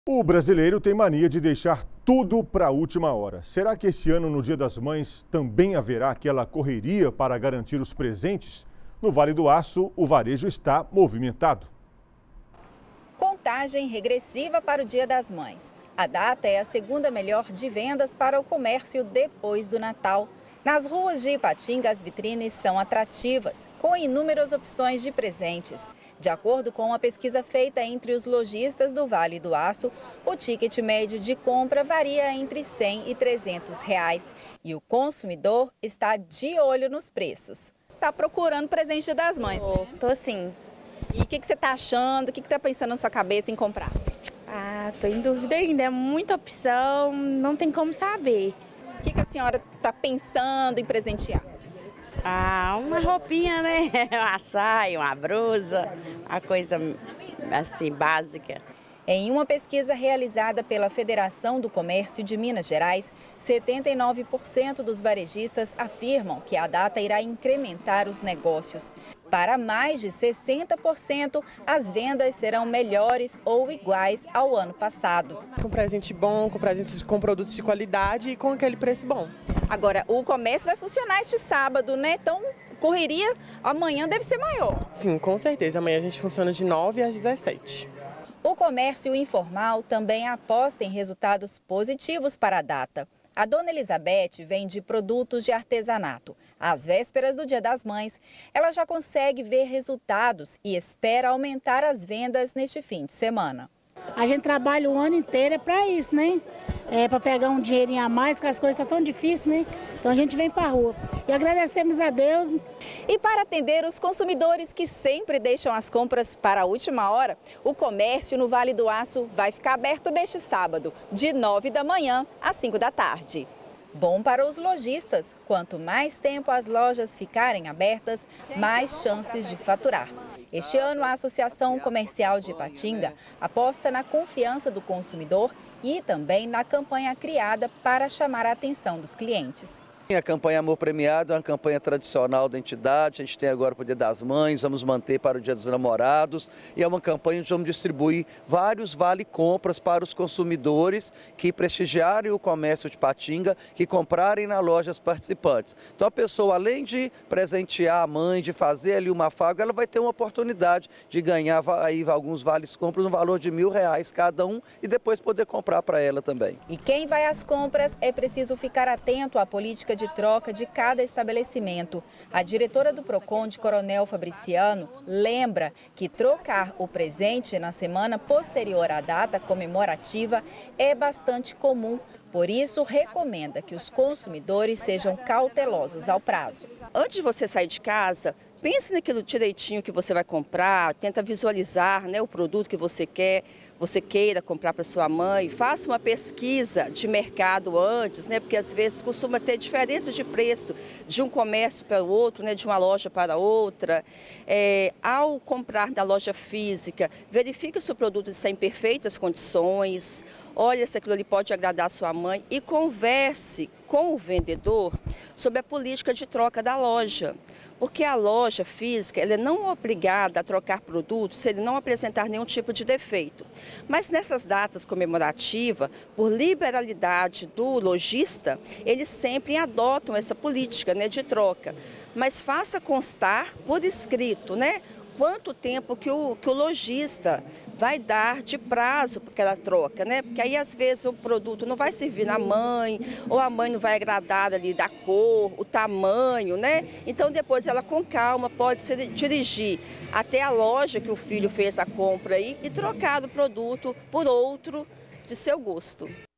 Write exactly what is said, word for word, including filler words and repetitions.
O brasileiro tem mania de deixar tudo para a última hora. Será que esse ano, no Dia das Mães, também haverá aquela correria para garantir os presentes? No Vale do Aço, o varejo está movimentado. Contagem regressiva para o Dia das Mães. A data é a segunda melhor de vendas para o comércio depois do Natal. Nas ruas de Ipatinga, as vitrines são atrativas, com inúmeras opções de presentes. De acordo com uma pesquisa feita entre os lojistas do Vale do Aço, o ticket médio de compra varia entre cem e trezentos reais. E o consumidor está de olho nos preços. Está procurando presente Dia das Mães, Tô, né? tô sim. E o que, que você está achando? O que, que está pensando na sua cabeça em comprar? Ah, tô em dúvida ainda. É muita opção, não tem como saber. O que, que a senhora está pensando em presentear? Ah, uma roupinha, né? Uma saia, uma blusa, uma coisa assim básica. Em uma pesquisa realizada pela Federação do Comércio de Minas Gerais, setenta e nove por cento dos varejistas afirmam que a data irá incrementar os negócios. Para mais de sessenta por cento, as vendas serão melhores ou iguais ao ano passado. Com presente bom, com presentes com produtos de qualidade e com aquele preço bom. Agora, o comércio vai funcionar este sábado, né? Então, correria amanhã deve ser maior. Sim, com certeza. Amanhã a gente funciona de nove às dezessete. O comércio informal também aposta em resultados positivos para a data. A dona Elizabeth vende produtos de artesanato. Às vésperas do Dia das Mães, ela já consegue ver resultados e espera aumentar as vendas neste fim de semana. A gente trabalha o ano inteiro é para isso, né? É para pegar um dinheirinho a mais, que as coisas estão tão difíceis, né? Então a gente vem para a rua. E agradecemos a Deus. E para atender os consumidores que sempre deixam as compras para a última hora, o comércio no Vale do Aço vai ficar aberto neste sábado, de nove da manhã às cinco da tarde. Bom para os lojistas, quanto mais tempo as lojas ficarem abertas, mais chances de faturar. Este ano, a Associação Comercial de Ipatinga aposta na confiança do consumidor e também na campanha criada para chamar a atenção dos clientes. A campanha Amor Premiado é uma campanha tradicional da entidade, a gente tem agora para o Dia das Mães, vamos manter para o Dia dos Namorados e é uma campanha onde vamos distribuir vários vale-compras para os consumidores que prestigiarem o comércio de Ipatinga, que comprarem nas lojas participantes. Então a pessoa, além de presentear a mãe, de fazer ali uma afago, ela vai ter uma oportunidade de ganhar aí alguns vales-compras no valor de mil reais cada um e depois poder comprar para ela também. E quem vai às compras é preciso ficar atento à política de de troca de cada estabelecimento. A diretora do Procon, de Coronel Fabriciano, lembra que trocar o presente na semana posterior à data comemorativa é bastante comum. Por isso, recomenda que os consumidores sejam cautelosos ao prazo. Antes de você sair de casa, pense naquilo direitinho que você vai comprar, tenta visualizar, né, o produto que você quer, você queira comprar para sua mãe, faça uma pesquisa de mercado antes, né, porque às vezes costuma ter diferença de preço de um comércio para o outro, né, de uma loja para outra. É, ao comprar da loja física, verifique se o produto está em perfeitas condições, olha se aquilo ali pode agradar a sua mãe e converse com o vendedor sobre a política de troca da loja. Porque a loja física ela não é obrigada a trocar produtos se ele não apresentar nenhum tipo de defeito. Mas nessas datas comemorativas, por liberalidade do lojista, eles sempre adotam essa política, né, de troca. Mas faça constar por escrito, né, quanto tempo que o, que o lojista vai dar de prazo para aquela troca, né? Porque aí às vezes o produto não vai servir na mãe, ou a mãe não vai agradar ali da cor, o tamanho, né? Então depois ela com calma pode se dirigir até a loja que o filho fez a compra aí e trocar o produto por outro de seu gosto.